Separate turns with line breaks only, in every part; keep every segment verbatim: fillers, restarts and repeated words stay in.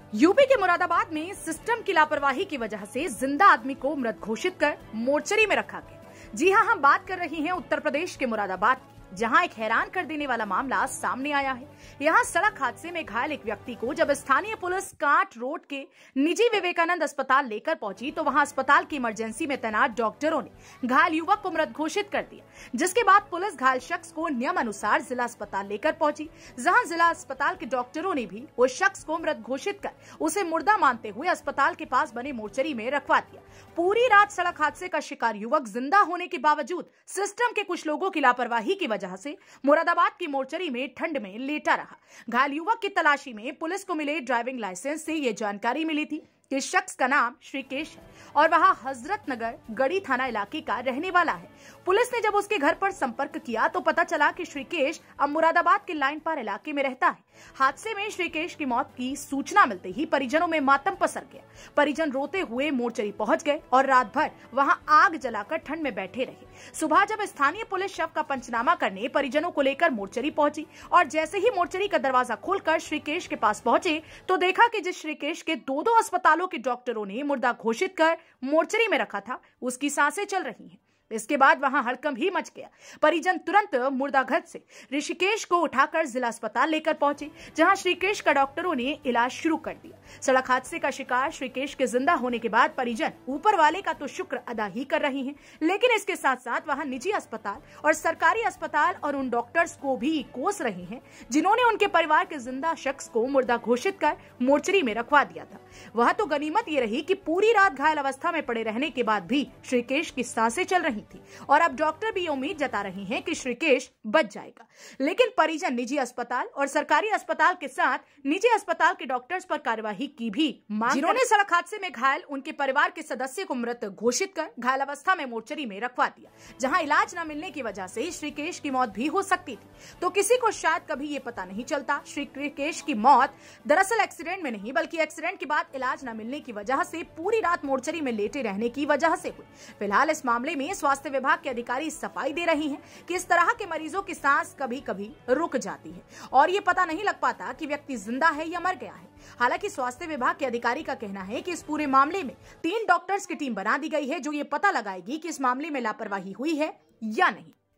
UP के मुरादाबाद में system की लापरवाही की वजह से जिंदा आदमी को मृत घोषित कर मोर्चरी में रखा गया। जी हां, हम बात कर रहे हैं उत्तर प्रदेश के मुरादाबाद, जहां एक हैरान कर देने वाला मामला सामने आया है। यहां सड़क हादसे में घायल एक व्यक्ति को जब स्थानीय पुलिस कांट रोड के निजी विवेकानंद अस्पताल लेकर पहुंची तो वहां अस्पताल की इमरजेंसी में तैनात डॉक्टरों ने घायल युवक को मृत घोषित कर दिया, जिसके बाद पुलिस घायल शख्स को नियम अनुसार जिला अस्पताल लेकर पहुंची, जहां जिला अस्पताल के डॉक्टरों ने भी उस शख्स को मृत घोषित कर उसे मुर्दा मानते हुए अस्पताल के पास बने मोर्चरी में रखवा दिया। पूरी रात सड़क हादसे का शिकार युवक जिंदा होने के बावजूद सिस्टम के कुछ लोगों की लापरवाही की वजह से मुरादाबाद की मोर्चरी में ठंड में लेटा रहा। घायल युवक की तलाशी में पुलिस को मिले ड्राइविंग लाइसेंस से यह जानकारी मिली थी कि इस शख्स का नाम श्रीकेश है और वह हजरत नगर गढ़ी थाना इलाके का रहने वाला है। पुलिस ने जब उसके घर पर संपर्क किया तो पता चला कि श्रीकेश अब मुरादाबाद के लाइन पार इलाके में रहता है। हादसे में श्रीकेश की मौत की सूचना मिलते ही परिजनों में मातम पसर गया। परिजन रोते हुए मोर्चरी पहुंच गए और रात भर वहां आग जलाकर ठंड में बैठे रहे। सुबह जब स्थानीय पुलिस शव का पंचनामा करने परिजनों को लेकर मोर्चरी पहुंची और जैसे ही मोर्चरी का दरवाजा खोलकर श्रीकेश के पास पहुंचे तो देखा कि जिस श्रीकेश के दो दो अस्पतालों के डॉक्टरों ने मुर्दा घोषित कर मोर्चरी में रखा था, उसकी सांसें चल रही हैं। इसके बाद वहां हड़कंप ही मच गया। परिजन तुरंत मुर्दा घर से ऋषिकेश को उठाकर जिला अस्पताल लेकर पहुंचे, जहां श्रीकेश का डॉक्टरों ने इलाज शुरू कर दिया। सड़क हादसे का शिकार श्रीकेश के जिंदा होने के बाद परिजन ऊपर वाले का तो शुक्र अदा ही कर रहे हैं, लेकिन इसके साथ साथ वहां निजी अस्पताल और सरकारी अस्पताल और उन डॉक्टर्स को भी कोस रहे हैं जिन्होंने उनके परिवार के जिंदा शख्स को मुर्दा घोषित कर मोर्चरी में रखवा दिया था। वह तो गनीमत ये रही कि पूरी रात घायल अवस्था में पड़े रहने के बाद भी श्रीकेश की सांसें चल रही थी और अब डॉक्टर भी उम्मीद जता रहे हैं कि श्रीकेश बच जाएगा। लेकिन परिजन निजी अस्पताल और सरकारी अस्पताल के साथ निजी अस्पताल के डॉक्टर्स पर कार्यवाही की भी मांग, जिन्होंने सड़क हादसे में घायल उनके परिवार के सदस्य को मृत घोषित कर घायल अवस्था में मोर्चरी में रखवा दिया, जहां इलाज न मिलने की वजह से श्रीकेश की मौत भी हो सकती थी। तो किसी को शायद कभी ये पता नहीं चलता, श्रीकेश की मौत दरअसल एक्सीडेंट में नहीं बल्कि एक्सीडेंट के बाद इलाज न मिलने की वजह से पूरी रात मोर्चरी में लेटे रहने की वजह से हुई। फिलहाल इस मामले में स्वास्थ्य विभाग के अधिकारी सफाई दे रहे हैं कि इस तरह के मरीजों की सांस कभी कभी रुक जाती है और ये पता नहीं लग पाता कि व्यक्ति जिंदा है या मर गया है। हालांकि स्वास्थ्य विभाग के अधिकारी का कहना है कि इस पूरे मामले में तीन डॉक्टर्स की टीम बना दी गई है जो ये पता लगाएगी कि इस मामले में लापरवाही हुई है या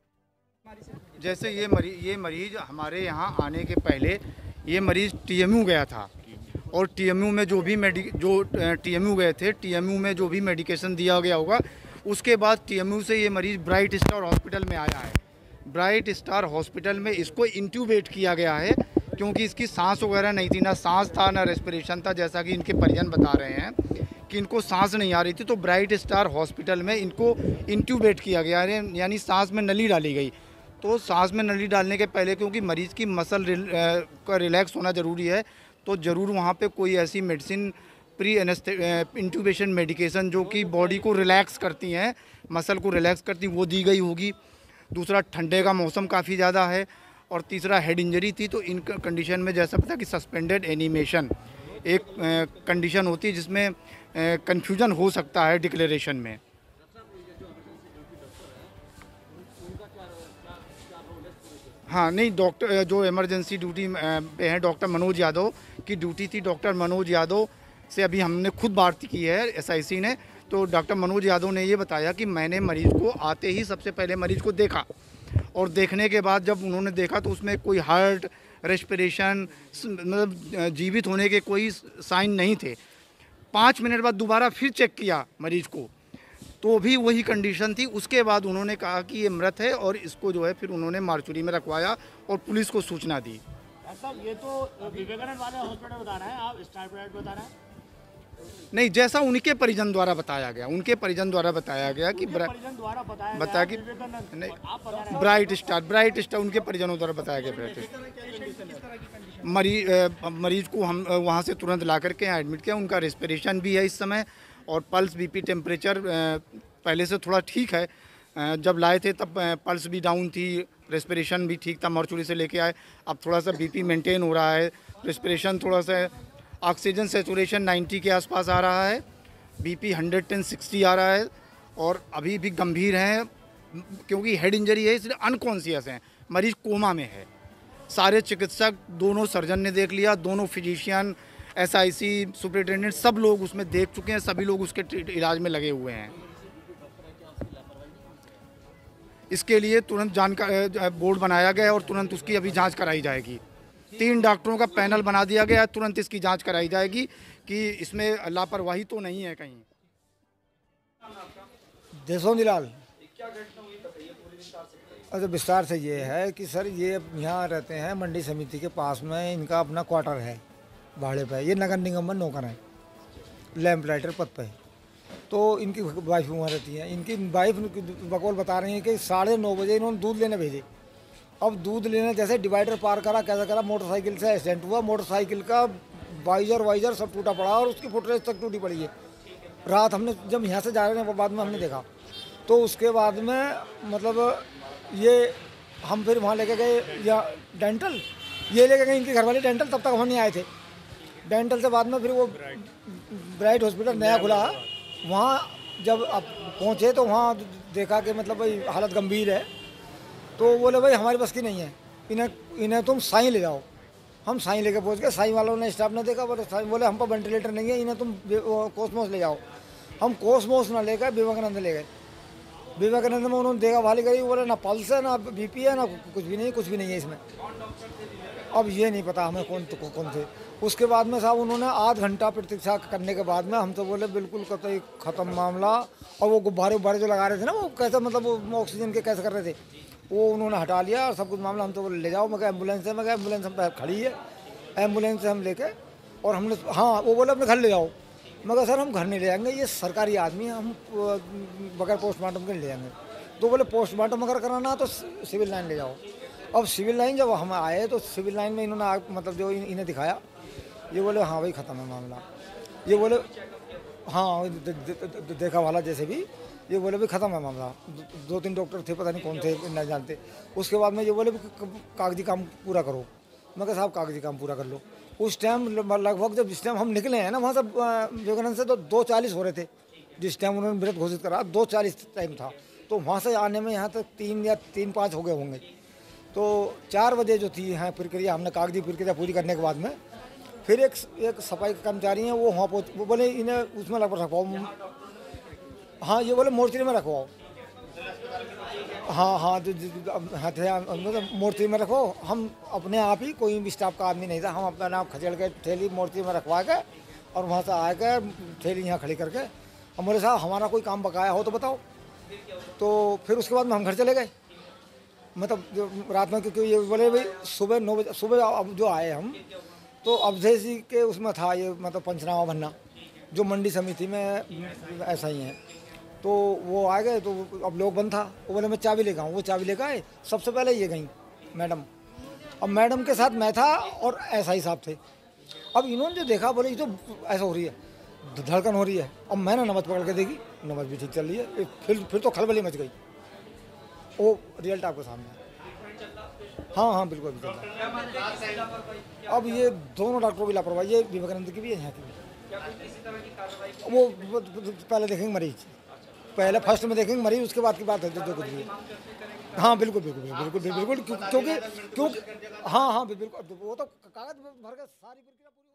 नहीं।
जैसे ये मरीज ये मरीज हमारे यहाँ आने के पहले ये मरीज टीएमयू गया था और टीएमयू में जो भी मेडिक जो टीएमयू गए थे टीएमयू में जो भी मेडिकेशन दिया गया होगा, उसके बाद टीएमयू से ये मरीज ब्राइट स्टार हॉस्पिटल में आया है। ब्राइट स्टार हॉस्पिटल में इसको इंट्यूबेट किया गया है क्योंकि इसकी सांस वगैरह नहीं थी, ना सांस था ना रेस्पिरेशन था, जैसा कि इनके परिजन बता रहे हैं कि इनको सांस नहीं आ रही थी। तो ब्राइट स्टार हॉस्पिटल में इनको इंट्यूबेट किया गया है, यानी सांस में नली डाली गई। तो सांस में नली डालने के पहले क्योंकि मरीज़ की मसल रिल, आ, का रिलैक्स होना ज़रूरी है, तो ज़रूर वहाँ पे कोई ऐसी मेडिसिन प्री इंट्यूबेशन मेडिकेशन जो कि बॉडी को रिलैक्स करती हैं, मसल को रिलैक्स करती, वो दी गई होगी। दूसरा, ठंडे का मौसम काफ़ी ज़्यादा है और तीसरा हेड इंजरी थी। तो इन कंडीशन में जैसा पता कि सस्पेंडेड एनिमेशन एक कंडीशन होती है जिसमें कंफ्यूजन हो सकता है डिक्लेरेशन में। हाँ नहीं, डॉक्टर जो इमरजेंसी ड्यूटी पे हैं डॉक्टर मनोज यादव की ड्यूटी थी। डॉक्टर मनोज यादव से अभी हमने खुद बात की है एसआईसी ने, तो डॉक्टर मनोज यादव ने ये बताया कि मैंने मरीज़ को आते ही सबसे पहले मरीज़ को देखा और देखने के बाद जब उन्होंने देखा तो उसमें कोई हार्ट रेस्पिरेशन मतलब जीवित होने के कोई साइन नहीं थे। पाँच मिनट बाद दोबारा फिर चेक किया मरीज़ को तो भी वही कंडीशन थी। उसके बाद उन्होंने कहा कि ये मृत है और इसको जो है फिर उन्होंने मार्चुरी में रखवाया और पुलिस को सूचना दी।
साहब ये तो विवेकानंद वाले हॉस्पिटल बता रहे हैं, आप स्टार प्राइवेट बता रहे हैं?
नहीं, जैसा उनके परिजन द्वारा बताया गया उनके परिजन द्वारा बताया गया कि
परिजन द्वारा बताया
बताया कि नहीं, ब्राइट स्टार ब्राइट स्टार उनके परिजनों द्वारा बताया गया। ब्राइट स्टार मरीज मरीज को हम वहाँ से तुरंत ला करके यहाँ एडमिट किया। उनका रेस्पिरेशन भी है इस समय और पल्स बीपी टेम्परेचर पहले से थोड़ा ठीक है। जब लाए थे तब पल्स भी डाउन थी, रेस्पिरेशन भी ठीक था, मॉर्चुरी से लेके आए। अब थोड़ा सा बीपी मेंटेन हो रहा है, रेस्पिरेशन थोड़ा सा, ऑक्सीजन सेचुरेशन नब्बे के आसपास आ रहा है, बीपी एक सौ दस साठ आ रहा है और अभी भी गंभीर हैं क्योंकि हेड इंजरी है इसलिए अनकॉन्शियस हैं, मरीज कोमा में है। सारे चिकित्सक दोनों सर्जन ने देख लिया, दोनों physician S I C superintendent सब लोग उसमें देख चुके हैं, सभी लोग उसके इलाज में लगे हुए हैं। इसके लिए तुरंत जानकारी बोर्ड बनाया गया है और तुरंत उसकी अभी जांच कराई जाएगी। तीन डॉक्टरों का पैनल बना दिया गया है, तुरंत इसकी जांच कराई जाएगी कि इसमें लापरवाही तो नहीं है कहीं।
देशों लाल अच्छा विस्तार से ये है कि सर ये यहाँ रहते हैं मंडी समिति के पास में, इनका अपना क्वार्टर है भाड़े पे। ये नगर निगम में नौकर है, लैंप लाइटर पद पे। तो इनकी वाइफ वहाँ रहती है। इनकी वाइफ बकौल बता रही है कि साढ़े नौ बजे इन्होंने दूध लेने भेजे। अब दूध लेने जैसे डिवाइडर पार करा, कैसा करा, मोटरसाइकिल से एक्सीडेंट हुआ। मोटरसाइकिल का वाइजर वाइजर सब टूटा पड़ा और उसकी फुटरेज तक टूटी पड़ी है। रात हमने जब यहाँ से जा रहे हैं बाद में हमने देखा। तो उसके बाद में मतलब ये हम फिर वहाँ लेके गए या डेंटल, ये लेके गए इनके घर वाले डेंटल, तब तक हम नहीं आए थे। डेंटल से बाद में फिर वो ब्राइट हॉस्पिटल नया खुला, वहाँ जब अब पहुँचे तो वहाँ देखा कि मतलब भाई हालत गंभीर है। तो बोले भाई हमारी बस की नहीं है, इन्हें इन्हें तुम साईं ले जाओ। हम साईं लेके पहुँच गए। साईं वालों ने स्टाफ ने देखा, बोले साईं बोले हम पर वेंटिलेटर नहीं है, इन्हें तुम कोसमोस ले जाओ। हम कोसमोस ना लेकर विवेकानंद ले गए। विवेकानंद में उन्होंने देखा भाली करी, बोले ना पल्स है, ना बीपी है, ना कुछ भी नहीं, कुछ भी नहीं है इसमें। अब ये नहीं पता हमें कौन तो कौन थे। उसके बाद में साहब उन्होंने आध घंटा प्रतीक्षा करने के बाद में हम तो बोले बिल्कुल कतई ख़त्म मामला। और वो गुब्बारे उब्बारे जो लगा रहे थे ना, वो कैसे मतलब वो ऑक्सीजन के कैसे कर रहे थे, वो उन्होंने हटा लिया और सब कुछ मामला। हम तो बोले ले जाओ। मैं कहा एम्बुलेंस है, मैं कहा एम्बुलेंस हम पे खड़ी है, एम्बुलेंस से हम लेके और हमने हाँ वो बोले अपने घर ले जाओ। मैं कहा सर हम घर नहीं ले जाएंगे, ये सरकारी आदमी है, हम बगैर पोस्टमार्टम के ले जाएंगे। तो बोले पोस्टमार्टम अगर कराना तो सिविल लाइन ले जाओ। अब सिविल लाइन जब हम आए तो सिविल लाइन में इन्होंने मतलब जो इन्हें दिखाया, ये बोले हाँ भाई ख़त्म है मामला। ये बोले हाँ दे, दे, दे, देखा वाला जैसे भी, ये बोले भाई ख़त्म है मामला। दो तीन डॉक्टर थे, पता नहीं कौन थे, नहीं जानते। उसके बाद में ये बोले कागजी काम पूरा करो। मैं कहा साहब कागजी काम पूरा कर लो। उस टाइम लगभग जब जिस टाइम हम निकले हैं ना वहाँ से विवेकानंद से, तो दो चालीस हो रहे थे जिस टाइम उन्होंने मृत घोषित करा। दो चालीस टाइम था, तो वहाँ से आने में यहाँ तक तीन या तीन पाँच हो गए होंगे। तो चार बजे जो थी यहाँ प्रक्रिया, हमने कागजी प्रक्रिया पूरी करने के बाद में फिर एक एक सफाई कर्मचारी हैं, वो वहाँ पहुँच, वो बोले इन्हें उसमें लग रखवाओ। हाँ ये बोले मोर्चरी में रखवाओ। हाँ हाँ मतलब मोर्चरी में रखो। हम अपने आप ही, कोई भी स्टाफ का आदमी नहीं था, हम अपना नाम खचेड़ के थैली मोर्चरी में रखवा के और वहाँ से आकर थैली यहाँ खड़ी करके हम बोले साहब हमारा कोई काम बकाया हो तो बताओ। तो फिर उसके बाद में हम घर चले गए। मतलब रात में, क्योंकि ये बोले भाई सुबह नौ बजे सुबह अब जो आए हम, तो अवधेशी के उसमें था ये मतलब पंचनामा बनना, जो मंडी समिति में ऐसा ही है। तो वो आ गए, तो अब लोग बंद था। वो बोले मैं चाबी लेकर आऊँ। वो चाबी लेकर आए। सबसे पहले ये गई मैडम। अब मैडम के साथ मैं था और ऐसा ही साहब थे। अब इन्होंने जो देखा, बोले ये तो ऐसा हो रही है, धड़कन हो रही है। अब मैंने नमक पकड़ के देखी, नमक भी ठीक चल रही है। फिर फिर तो खलबली मच गई। वो रिजल्ट आपके सामने। हाँ हाँ बिल्कुल भी चल रहा है। अब ये दोनों डॉक्टरों की लापरवाही है, विवेकानंद की भी है, यहाँ की भी। वो पहले देखेंगे मरीज, पहले फर्स्ट में देखेंगे मरीज, उसके बाद की बात है जो कुछ भी है। हाँ बिल्कुल बिल्कुल बिल्कुल बिल्कुल क्योंकि क्योंकि हाँ हाँ बिल्कुल, वो तो कागज भर के सारी प्रक्रिया पूरी